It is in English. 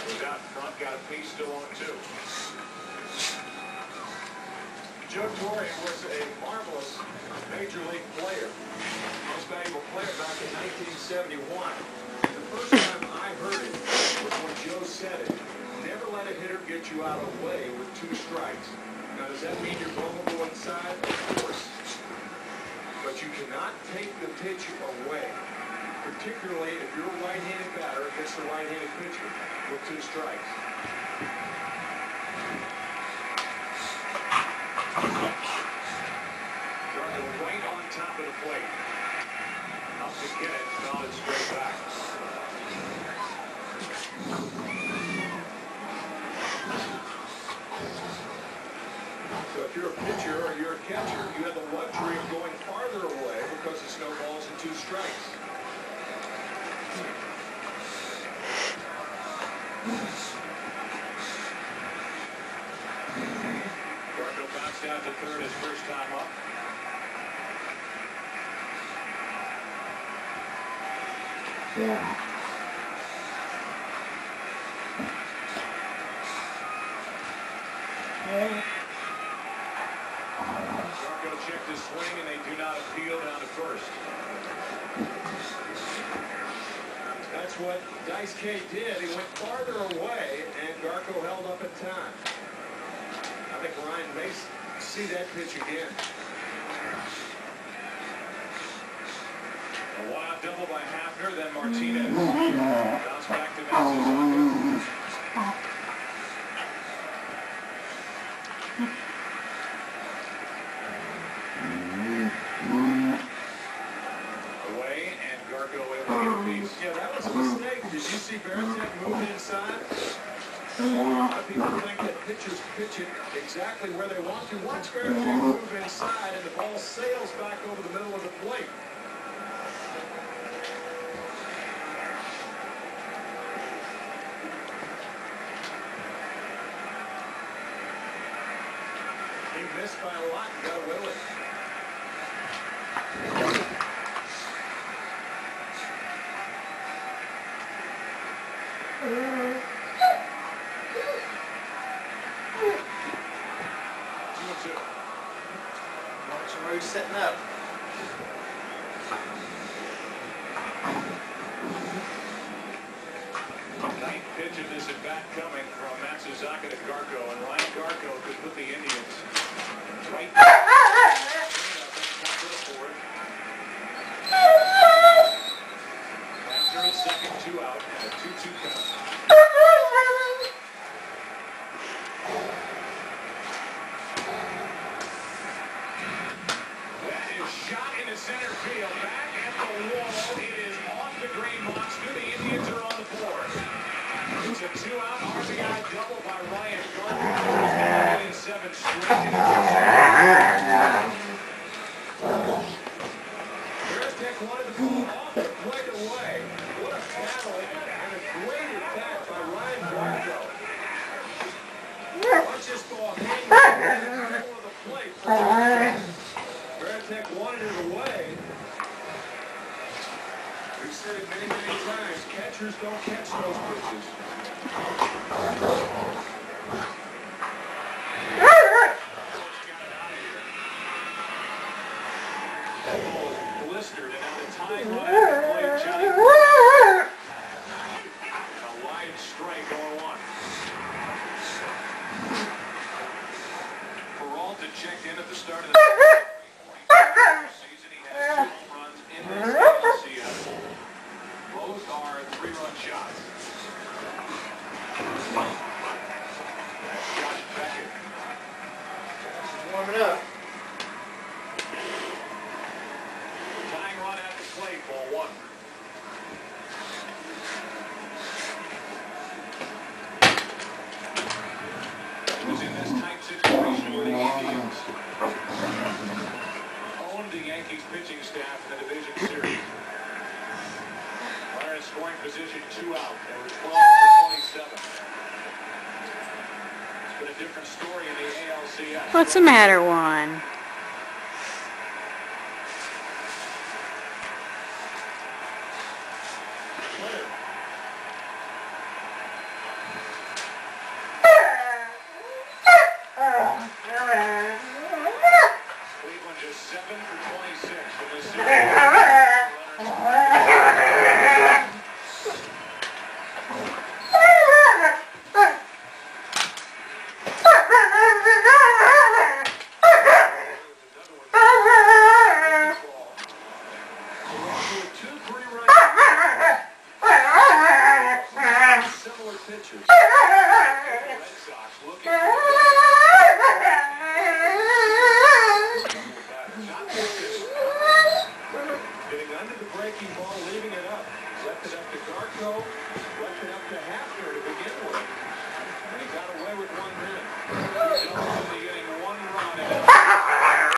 Goes out front, got a piece still on two. Joe Torre was a marvelous major league player. Most valuable player back in 1971. The first time I heard it was when Joe said it. Never let a hitter get you out of the way with 2 strikes. Now, does that mean you're vulnerable inside? Of course. But you cannot take the pitch away, particularly if you're a right-handed batter against a right-handed pitcher with 2 strikes. Gargo right on top of the plate. Up to get it, fouled it straight back. So if you're a pitcher or you're a catcher, you have the luxury of going farther away because the snowball's in 2 strikes. Gargo bounced out to third his first time up. Yeah. Gargo checked his swing and they do not appeal down to first. That's what Dice K did. He went farther away and Gargo held up in time. I think Ryan may see that pitch again. A one-out double by Hafner, then Martinez. Bounce back to Matsuzaka. Yeah, that was a mistake. Did you see Baratek move inside? A lot of people think that pitchers pitch it exactly where they want to. Watch Baratek move inside and the ball sails back over the middle of the plate. He missed by a lot and got away with it. Where setting up. Ninth pitch of this at bat coming from Matsuzaka to Gargo, and Ryan Gargo could put the Indians right top of the board. After his second 2 out and a 2-2 count. Shot into center field, back at the wall. It is off the green monster. The Indians are on the board. It's a 2-out RBI double by Ryan Gargo. He's got 7 straight. Baratek wanted the ball off the plate away. What a battle and a great attack by Ryan Gargo. Watch this ball hang in the middle of the plate. Baratek wanted it away. We've said it many, many times. Catchers don't catch those pitches. That ball is blistered, and now the tying run at the plate, Johnny. A wide strike on 1. Peralta checked in at the start of the season. He has 2 home runs in this ALCS. Both are 3-run shots. That's Josh Beckett. Warming up. Tying run at the plate, ball 1. It was in this tight situation where the Indians owned the Yankees pitching staff in the division series. Runner in scoring position, 2 out. They were 12 for 27. It's been a different story in the ALCS. What's the matter, Juan? similar pitchers. The Red Sox looking for